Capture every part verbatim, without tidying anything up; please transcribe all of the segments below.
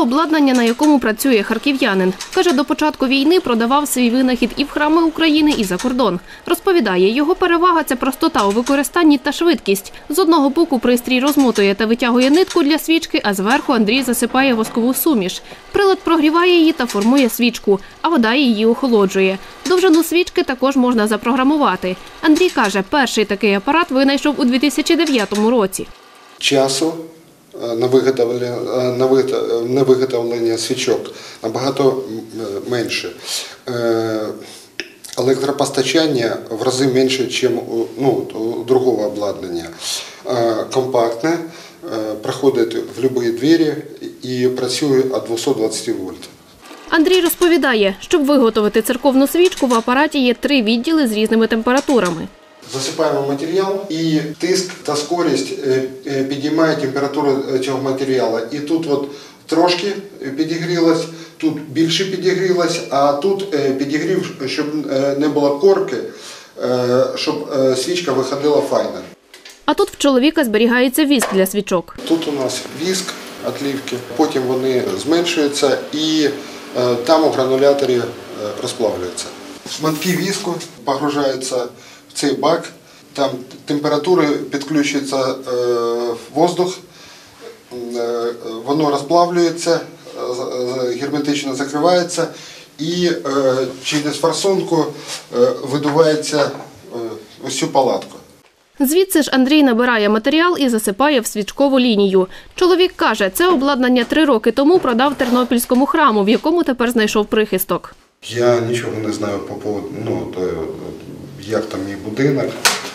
обладнання, на якому працює харків'янин. Каже, до початку війни продавав свій винахід і в храми України, і за кордон. Розповідає, його перевага – це простота у використанні та швидкість. З одного боку пристрій розмотує та витягує нитку для свічки, а зверху Андрій засипає воскову суміш. Прилад прогріває її та формує свічку, а вода її охолоджує. Довжину свічки також можна запрограмувати. Андрій каже, перший такий апарат винайшов у дві тисячі дев'ятому році. Часу на виготовлення, на виготовлення свічок набагато менше. Електропостачання в рази менше, ніж у, ну, у другого обладнання. Компактне, проходить в будь-які двері і працює від двохсот двадцяти вольт. Андрій розповідає, щоб виготовити церковну свічку, в апараті є три відділи з різними температурами. Засипаємо матеріал і тиск та скорість підіймає температуру цього матеріалу. І тут от трошки підігрілось, тут більше підігрілось, а тут підігрів, щоб не було корки, щоб свічка виходила файно. А тут в чоловіка зберігається віск для свічок. Тут у нас віск, отлівки, потім вони зменшуються і там у грануляторі розплавлюються. Шматки віску погружаються в цей бак, там температури підключується воздух, воно розплавлюється, герметично закривається і через форсунку видувається ось цю палатку. Звідси ж Андрій набирає матеріал і засипає в свічкову лінію. Чоловік каже, це обладнання три роки тому продав тернопільському храму, в якому тепер знайшов прихисток. Я нічого не знаю по поводу, ну, то, як там мій будинок.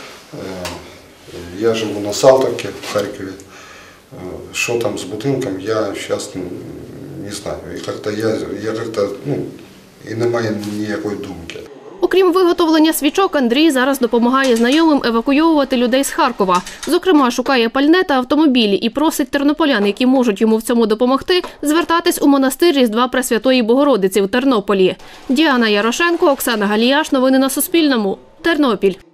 Я живу на Салтовці в Харкові. Що там з будинком, я зараз не знаю. І я, я ну, і немає ніякої думки. Окрім виготовлення свічок, Андрій зараз допомагає знайомим евакуйовувати людей з Харкова. Зокрема, шукає пальне та автомобілі і просить тернополян, які можуть йому в цьому допомогти, звертатись у монастир Різдва Пресвятої Богородиці в Тернополі. Діана Ярошенко, Оксана Галіяш. Новини на Суспільному. Тернопіль.